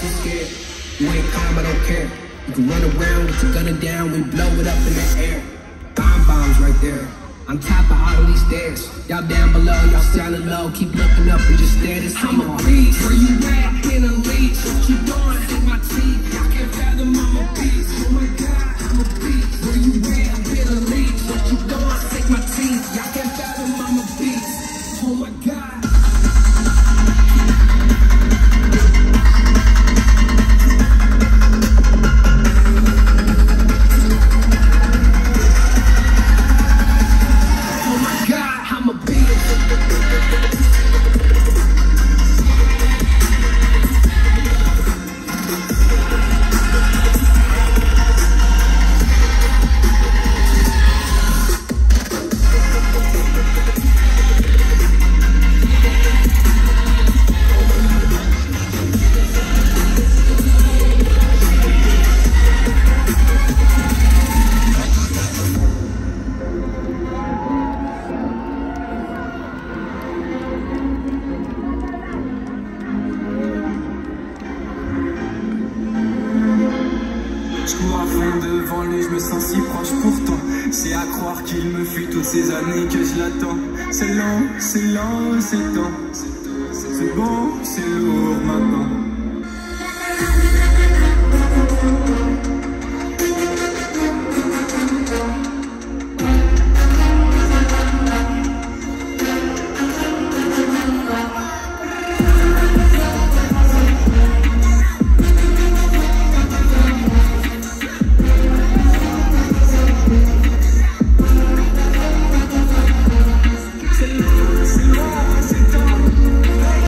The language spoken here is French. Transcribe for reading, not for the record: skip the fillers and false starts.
too scared. You ain't calm, I don't care. You can run around, get your gun down, we blow it up in the air. Bombs right there, on top of all of these stairs. Y'all down below, y'all standing low, keep looking up and just stare. This I'm a beast, where you at? In a leash, what you doing? Hit my teeth, y'all can't fathom I'm a beast. Oh my God, I'm a beast, where you at? In a leash, what you doing? Take my teeth, y'all can't fathom I'm a beast. Oh my God. Je cours à fond devant lui, je me sens si proche pourtant. C'est à croire qu'il me fuit toutes ces années que je l'attends. C'est lent, c'est temps. C'est bon, c'est lourd maintenant.